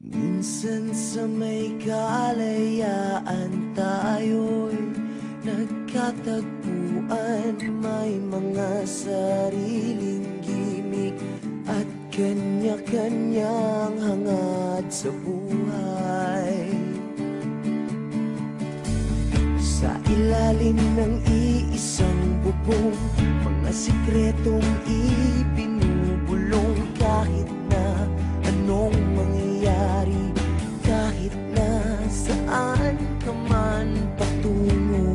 Minsan sa may kalayaan tayo'y nagkatagpuan. May mga sariling gimik at kanya-kanyang hangad sa buhay. Sa ilalim ng iisang bubong, mga sikretong ipinubulong. Kahit na anong mangyayari, kahit na saan ka man patungo,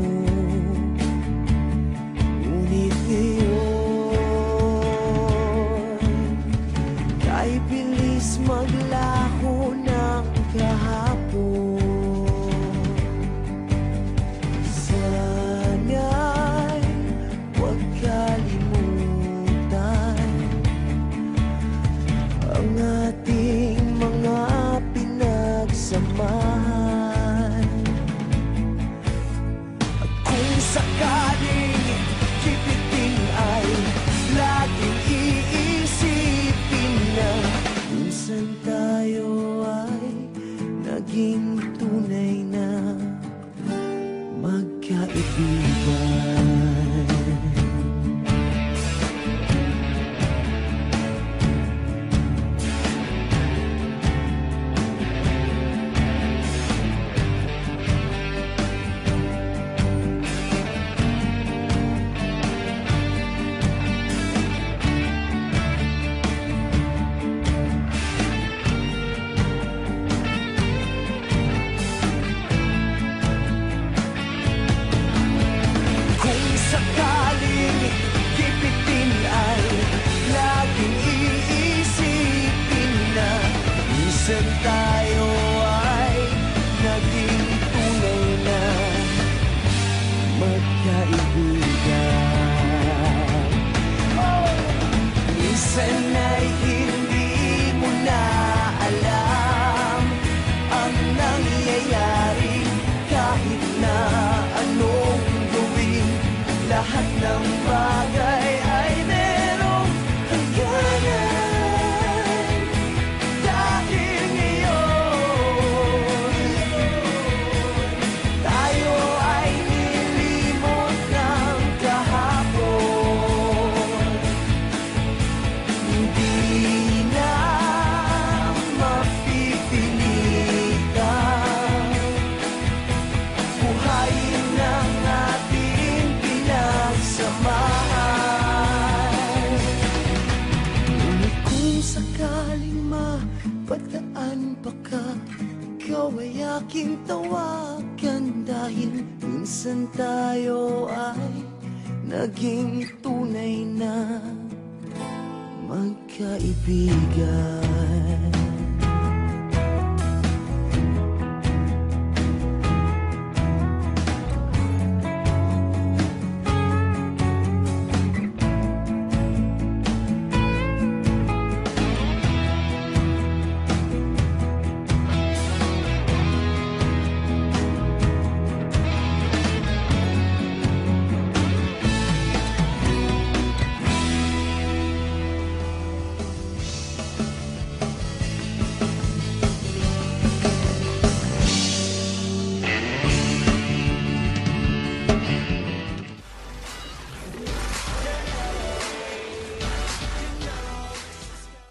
ngunit ngayon kay bilis maglaho ng kahapon. Sana'y huwag kalimutan ang ating mga pinagsamahan. At kung sakaling kipitin ay laging iisipin na minsan tayo ay naging tunay na magkaibigan. Sakaling kipitin ay laging iisipin na minsan tayo ay naging tunay na magkaibigan. Minsan ay hindi mo na alam ang nangyayari. Kahit na anong gawin, lahat ng bagay ay merong hangganan. Dahil ngayon tayo ay nilimot ng kahapon. Hindi na mapipilitan buhayin ng ating pinagsamahan. Ngunit kung sakaling mapadaan pa ka, ikaw ay aking tawagan. Dahil minsan tayo ay naging tunay na magkaibigan.